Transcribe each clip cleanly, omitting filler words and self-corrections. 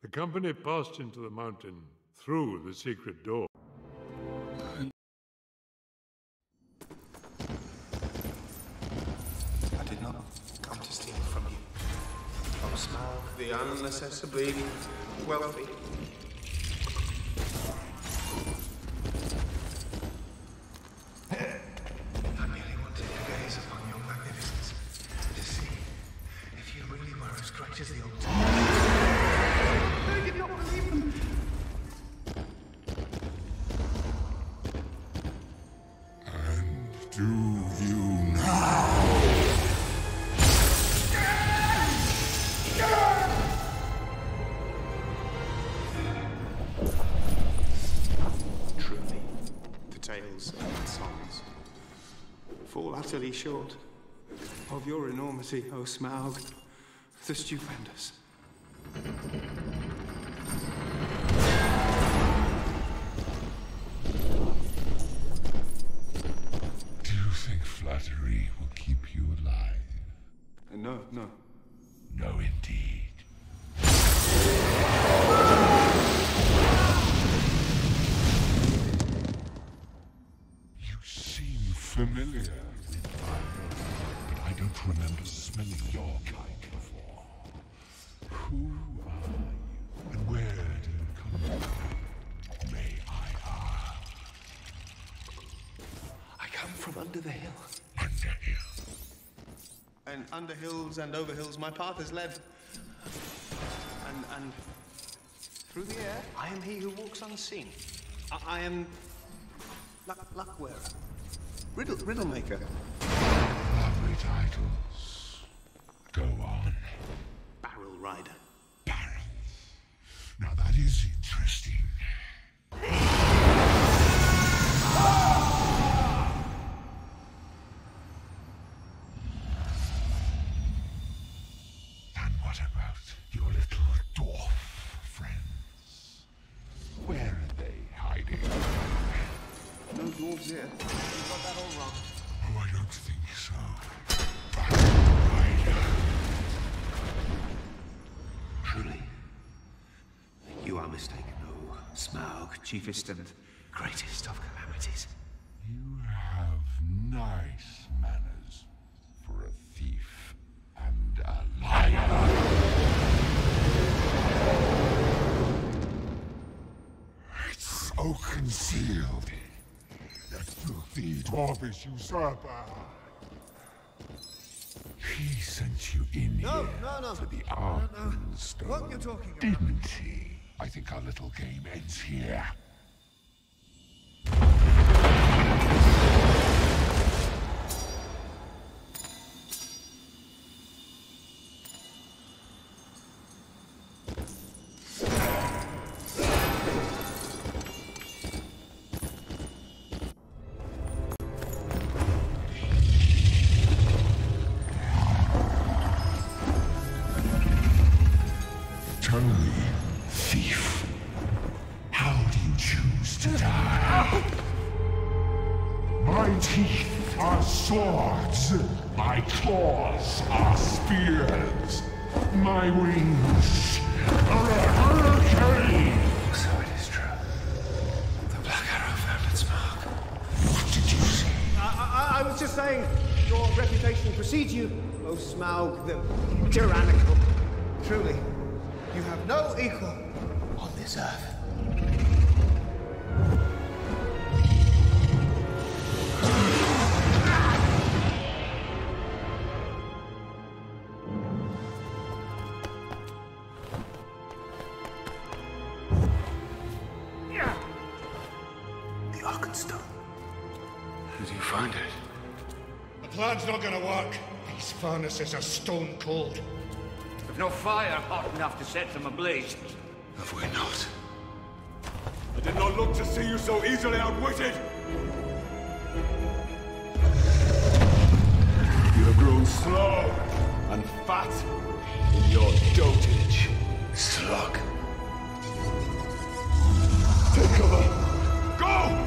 The company passed into the mountain through the secret door. I did not come to steal from you. Oh, Smaug, the unaccessibly wealthy. I merely wanted to gaze upon your magnificence, to see if you really were as great as the old times. I did not believe them. And do you now? Truly, the tales and songs fall utterly short of your enormity, O Smaug, the stupendous. Do you think flattery will keep you alive? No, no. No, indeed. You seem familiar with my but I don't remember smelling your kind before. Who are you, and where do you come from? May I ask? I come from under the hill. Underhill. And under hills and over hills, my path is led. And through the air, I am he who walks unseen. I am luck wearer, riddle maker. Lovely titles. Go on. Barrel rider. Barrels. Now that is interesting. And what about your little dwarf friends? Where are they hiding? No dwarves here. You got that all wrong. Oh, I don't think so. Barrel rider. Truly, you are mistaken, O Smaug, chiefest and greatest of calamities. You have nice manners for a thief and a liar. It's so concealed. That filthy dwarfish usurper. He sent you in here no. for the Arkenstone, What you're talking about? didn't he? I think our little game ends here. Tell me, thief, how do you choose to die? My teeth are swords, my claws are spears, my wings are a hurricane. So it is true. The Black Arrow found its mark. What did you say? I was just saying, your reputation precedes you, O Smaug, the tyrannical. Truly, you have no equal on this earth. The Arkenstone. Did you find it? The plan's not gonna work. These furnaces are stone cold. We've no fire hot enough to set them ablaze. Have we not? I did not look to see you so easily outwitted. You have grown slow and fat in your dotage. Slug. Take cover. Go!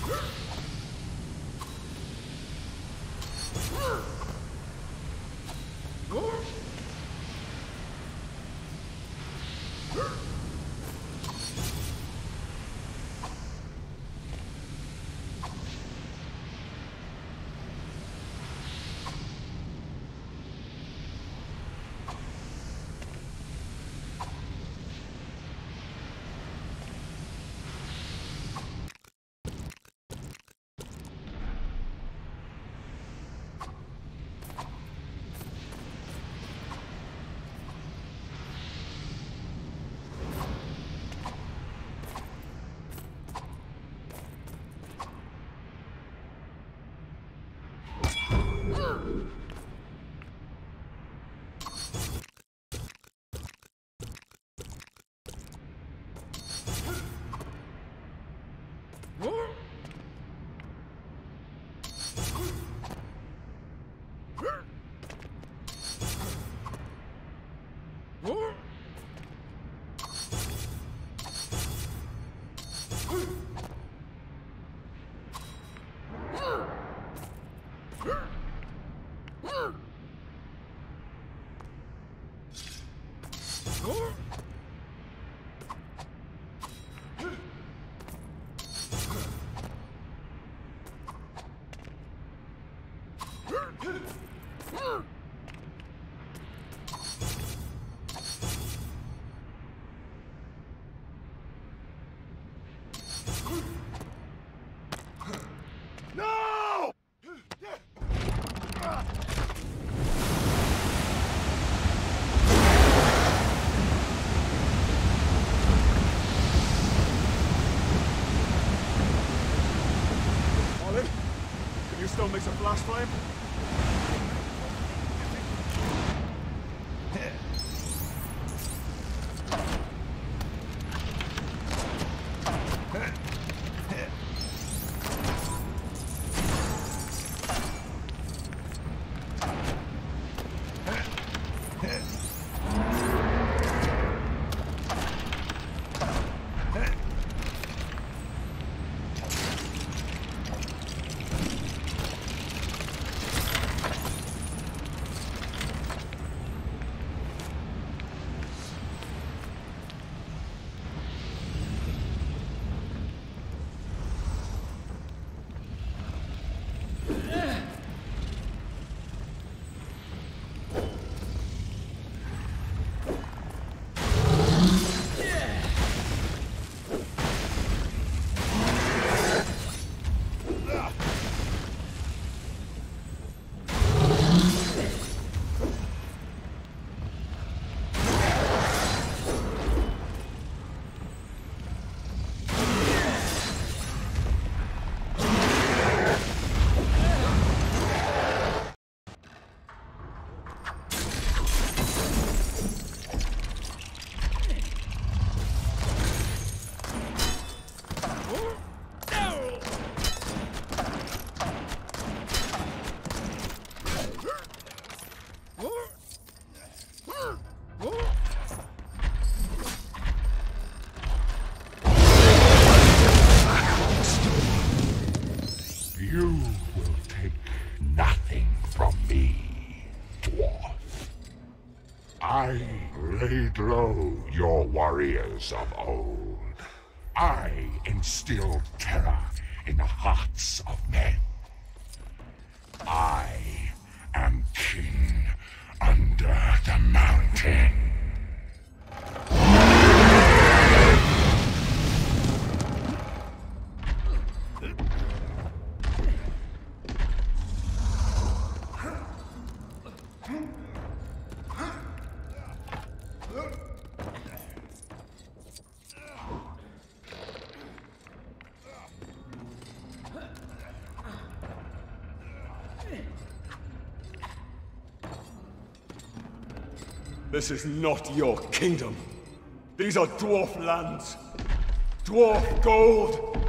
No! Olin, can you still mix a flash flame? You will take nothing from me, dwarf. I laid low your warriors of old. I instilled terror in the hearts of men. I am king under the mountain. This is not your kingdom. These are dwarf lands. Dwarf gold.